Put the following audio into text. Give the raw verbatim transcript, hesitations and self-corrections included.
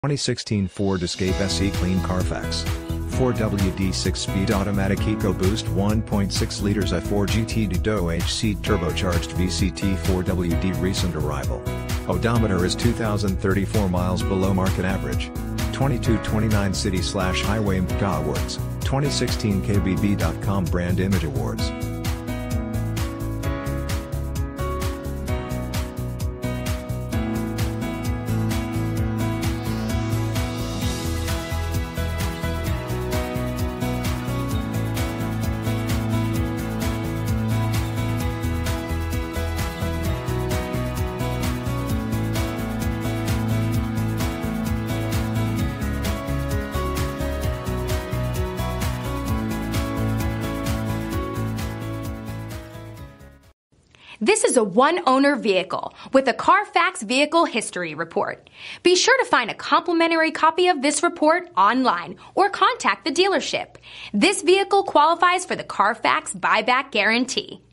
twenty sixteen Ford Escape S E Clean CARFAX. four W D six-speed automatic EcoBoost one point six liters F four G T D I O H C turbocharged V C T four W D recent arrival. Odometer is two thousand thirty-four miles below market average. twenty-two twenty-nine City slash Highway M P A Awards, twenty sixteen K B B dot com Brand Image Awards. This is a one-owner vehicle with a CARFAX Vehicle History Report. Be sure to find a complimentary copy of this report online or contact the dealership. This vehicle qualifies for the CARFAX Buyback Guarantee.